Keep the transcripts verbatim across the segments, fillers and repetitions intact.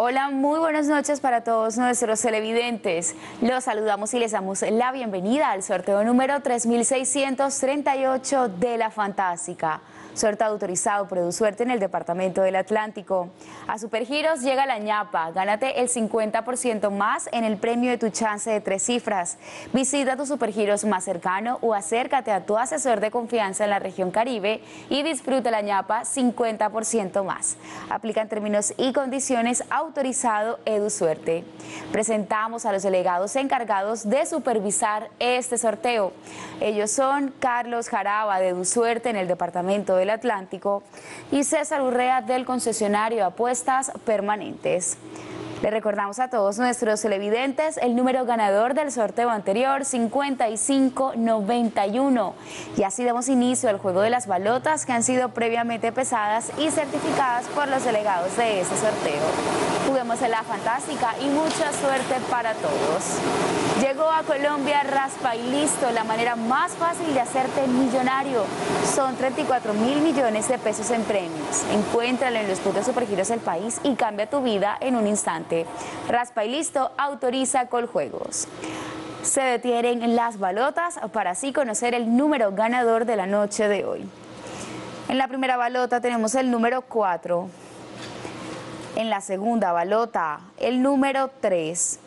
Hola, muy buenas noches para todos nuestros televidentes. Los saludamos y les damos la bienvenida al sorteo número tres mil seiscientos treinta y ocho de La Fantástica. Sorteo autorizado por EduSuerte en el Departamento del Atlántico. A Supergiros llega la ñapa. Gánate el cincuenta por ciento más en el premio de tu chance de tres cifras. Visita tu Supergiros más cercano o acércate a tu asesor de confianza en la región Caribe y disfruta la ñapa cincuenta por ciento más. Aplica en términos y condiciones autorizado EduSuerte. Presentamos a los delegados encargados de supervisar este sorteo. Ellos son Carlos Jaraba de EduSuerte en el Departamento del Atlántico y César Urrea del concesionario de apuestas permanentes. Le recordamos a todos nuestros televidentes el número ganador del sorteo anterior, cincuenta y cinco noventa y uno. Y así damos inicio al juego de las balotas que han sido previamente pesadas y certificadas por los delegados de este sorteo. Juguemos en La Fantástica y mucha suerte para todos. Llegó a Colombia Raspa y Listo, la manera más fácil de hacerte millonario. Son treinta y cuatro mil millones de pesos en premios. Encuéntralo en los puntos Supergiros del país y cambia tu vida en un instante. Raspa y Listo autoriza Coljuegos. Se detienen las balotas para así conocer el número ganador de la noche de hoy. En la primera balota tenemos el número cuatro. En la segunda balota, el número tres.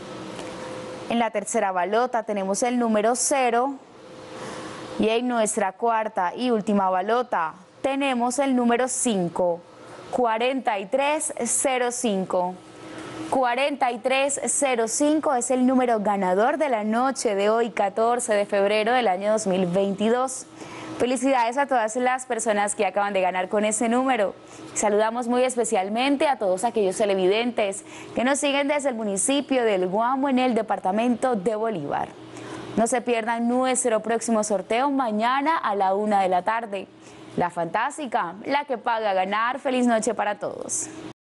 En la tercera balota tenemos el número cero. Y en nuestra cuarta y última balota tenemos el número cinco. cuarenta y tres cero cinco. cuarenta y tres cero cinco es el número ganador de la noche de hoy, catorce de febrero del año dos mil veintidós. Felicidades a todas las personas que acaban de ganar con ese número. Saludamos muy especialmente a todos aquellos televidentes que nos siguen desde el municipio del Guamo en el departamento de Bolívar. No se pierdan nuestro próximo sorteo mañana a la una de la tarde. La Fantástica, la que paga ganar. Feliz noche para todos.